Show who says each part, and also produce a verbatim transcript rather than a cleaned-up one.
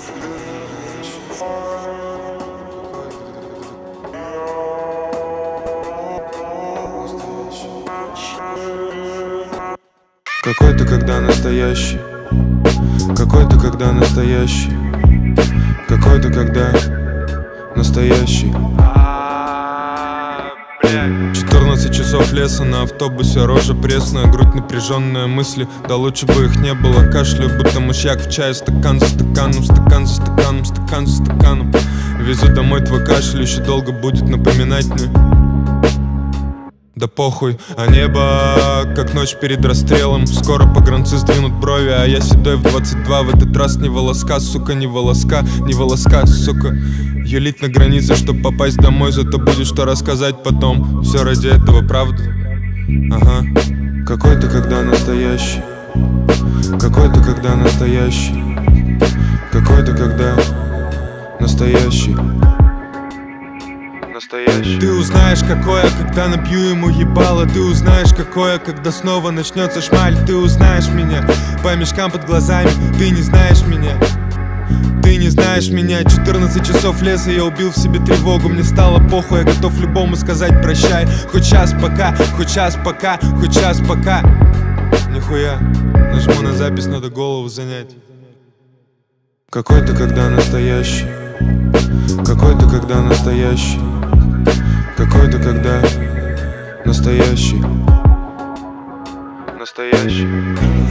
Speaker 1: Какой-то, когда настоящий. Какой-то, когда настоящий. Какой-то, когда настоящий. четырнадцать часов леса на автобусе, рожа пресная, грудь напряженная, мысли, да лучше бы их не было. Кашляю, будто мышьяк в чае, стакан за стаканом, стакан за стаканом, стакан за стаканом. Везу домой твой кашель, еще долго будет напоминать мне. Да похуй, а небо, как ночь перед расстрелом. Скоро погранцы сдвинут брови, а я седой в двадцать два. В этот раз не волоска, сука, не волоска, не волоска, сука. Юлить на границе, чтоб попасть домой, зато будет что рассказать потом. Все ради этого, правда? Ага. Какой-то, когда настоящий. Какой-то, когда настоящий. Какой-то, когда настоящий. Ты узнаешь, какое, когда набью ему ебало. Ты узнаешь, какое, когда снова начнется шмаль. Ты узнаешь меня по мешкам под глазами. Ты не знаешь меня. Ты не знаешь меня. четырнадцать часов леса, я убил в себе тревогу. Мне стало похуй, я готов любому сказать прощай. Хоть час пока, хоть час пока, хоть час пока. Нихуя, нажму на запись, надо голову занять. Какой-то, когда настоящий. Какой-то, когда настоящий. Какой-то, когда настоящий. Настоящий.